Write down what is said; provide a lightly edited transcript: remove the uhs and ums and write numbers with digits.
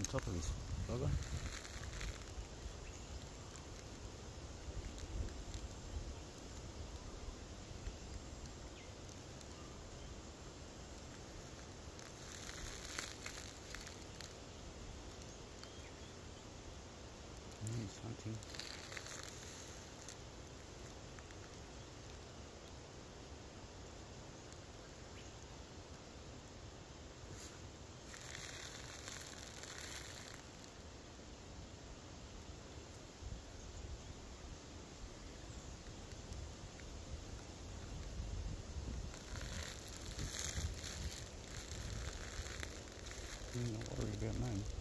top of his dogger. He's hunting. Not worried about me.